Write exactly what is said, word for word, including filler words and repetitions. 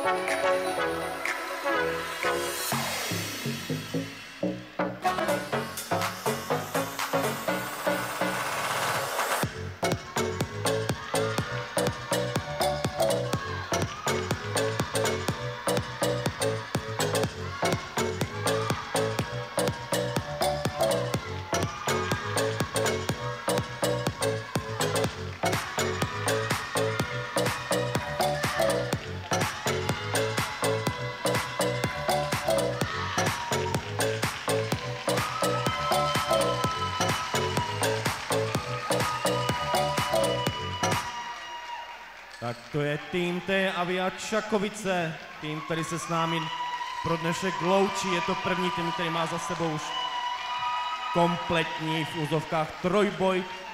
Tak to je tým té Avia Čakovice, tým, který se s námi pro dnešek loučí. Je to první tým, který má za sebou už kompletní v úzovkách trojboj